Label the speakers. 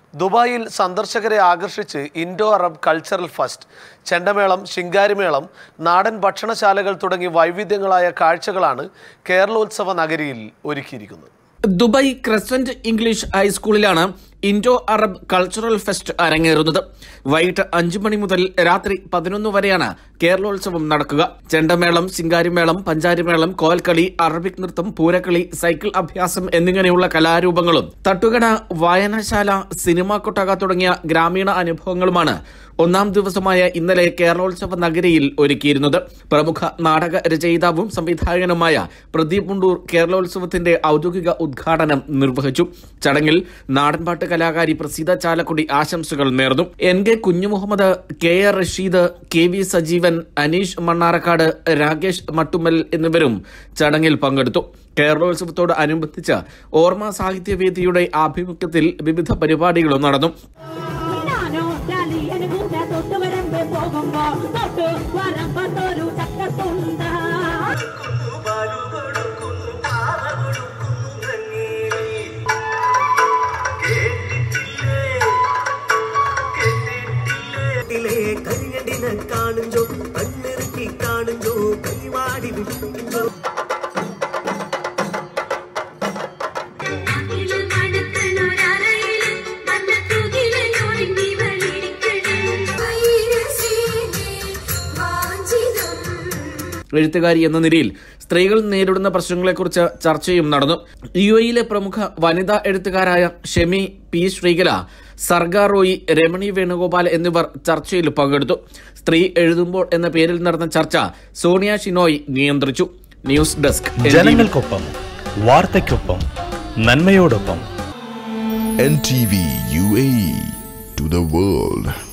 Speaker 1: ദുബായിൽ സന്ദർശകരെ ആകർഷിച്ച് ഇൻഡോ അറബ് കൾച്ചറൽ ഫെസ്റ്റ്, ചെണ്ടമേളം, ശിങ്കാരിമേളം, നാടൻ ഭക്ഷണശാലകൾ തുടങ്ങി വൈവിധ്യങ്ങളായ കാഴ്ചകളാണ് കേരളോത്സവ നഗരിയിൽ ഒരുക്കിയിരിക്കുന്നത്.
Speaker 2: ദുബായ് ക്രസന്റ് ഇംഗ്ലീഷ് ഹൈസ്കൂളിലാണ് ഇൻഡോ അറബ് കൾച്ചറൽ ഫെസ്റ്റ് അരങ്ങേറുന്നത്. വൈകിട്ട് 5 മണി മുതൽ രാത്രി 11 വരെയാണ് കേരളോത്സവം നടക്കുക. ചെണ്ടമേളം, ശിങ്കാരിമേളം, പഞ്ചാരിമേളം, കോൽക്കളി, അറബിക് നൃത്തം, പൂരക്കളി, സൈക്കിൾ അഭ്യാസം എന്നിങ്ങനെയുള്ള കലാരൂപങ്ങളും തട്ടുകട, വായനശാല, സിനിമാ കൊട്ടക തുടങ്ങിയ ഗ്രാമീണ അനുഭവങ്ങളുമാണ് ഒന്നാം ദിവസമായ ഇന്നലെ കേരളോത്സവ നഗരിയിൽ ഒരുക്കിയിരുന്നത്. പ്രമുഖ നാടക രചയിതാവും സംവിധായകനുമായ പ്രദീപ് മുണ്ടൂർ കേരളോത്സവത്തിന്റെ ഔദ്യോഗിക ഉദ്ഘാടനം നിർവഹിച്ചു. ചടങ്ങിൽ നാടൻപാട്ട് കലാകാരി പ്രസീത ചാലക്കുടി ആശംസകൾ നേർന്നു. NK Kunjumuhammad, KR Rasheed, KV Sajeevan, Aneesh Mannarkkad, Rakesh Mattummal എന്നിവരും ചടങ്ങിൽ പങ്കെടുത്തു. കേരളോത്സവത്തോട് അനുബന്ധിച്ച് ഓർമ്മ സാഹിത്യവേദിയുടെ ആഭിമുഖ്യത്തിൽ വിവിധ പരിപാടികളും നടന്നു. എഴുത്തുകാരി എന്ന നിലയിൽ സ്ത്രീകൾ നേരിടുന്ന പ്രശ്നങ്ങളെക്കുറിച്ച് ചർച്ചയും നടന്നു. UAE പ്രമുഖ വനിതാ എഴുത്തുകാരായ ഷെമി P. ശ്രീകല, സർഗ റോയി, രമണി വേണുഗോപാൽ എന്നിവർ ചർച്ചയിൽ പങ്കെടുത്തു. സ്ത്രീ എഴുതുമ്പോൾ എന്ന പേരിൽ നടന്ന ചർച്ച സോണിയ ഷിനോയ് നിയന്ത്രിച്ചു. News desk.
Speaker 3: ജനങ്ങൾക്കൊപ്പം, വാർത്തയ്ക്കൊപ്പം, നന്മയോടൊപ്പം.
Speaker 4: NTV UAE to the world.